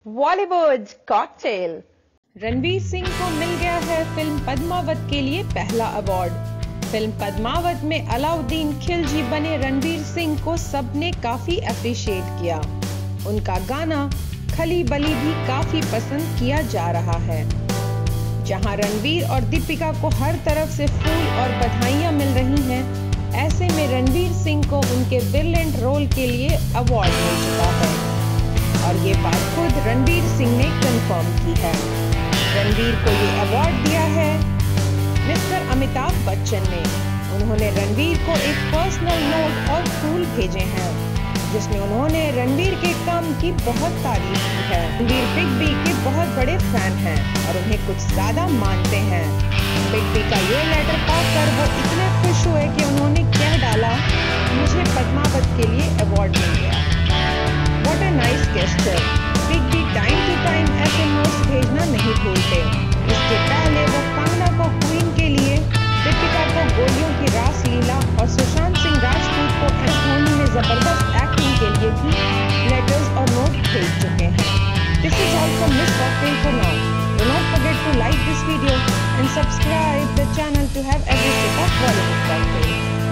Bollywood cocktail. Ranveer Singh को मिल गया है फिल्म पद्मावत के लिए पहला अवार्ड। फिल्म पद्मावत में अलाउद्दीन खिलजी बने रणवीर सिंह को सबने काफी अप्रिशिएट किया। उनका गाना खली बली भी काफी पसंद किया जा रहा है। जहां रणवीर और दीपिका को हर तरफ से फूल और बधाइयां मिल रही हैं, ऐसे में रणवीर सिंह को उनके ब्रिलियंट रोल के लिए अवार्ड मिल चुका है और ये बात खुद रणवीर सिंह ने कंफर्म की है। रणवीर को ये अवार्ड दिया है मिस्टर अमिताभ बच्चन ने। उन्होंने रणवीर को एक पर्सनल नोट और फूल भेजे हैं, जिसमें उन्होंने रणवीर के काम की बहुत तारीफ की है। रणवीर बिग बी के बहुत बड़े फैन हैं और उन्हें कुछ ज्यादा मानते हैं। बिग बी का ये लेटर पाकर वो इतने खुश हुए कि उन्होंने कह डाला, मुझे पद्मावत के लिए अवार्ड मिल गया। What a nice gesture। Big B time to time ऐसे नोट्स भेजना नहीं भूलते। इसके पहले वो कंगना को क्वीन के लिए, दीपिका को गोलियों की रास लीला और सुशांत सिंह राजपूत को एस धोनी में जबरदस्त एक्टिंग के लिए भी लेटर्स और नोट भेज चुके हैं। This is all from Miss Cocktail for now. Do not forget to like this video and subscribe the channel to have every sip of Bollywood Cocktail।